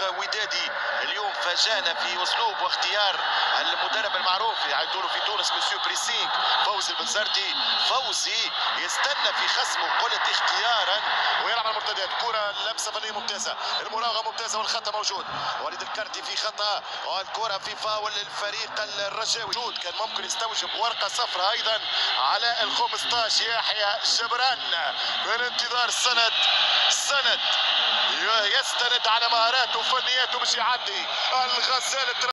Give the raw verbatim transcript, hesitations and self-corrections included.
الودادي اليوم فاجانا في اسلوب واختيار المدرب المعروف يعيطوا في تونس مسيو بريسينغ فوزي البنزرتي. فوزي يستنى في خصمه قلت اختيارا ويلعب على المرتدات. كره لمسه فنيه ممتازه، المراوغه ممتازه والخطا موجود. وليد الكارتي في خطا والكره في فاول الفريق الرجاوي. موجود كان ممكن يستوجب ورقه صفراء ايضا على ال خمسطاش. يحيى جبران في الانتظار سند سند يستند على مهاراته وفنياته باش يعدي الغزال.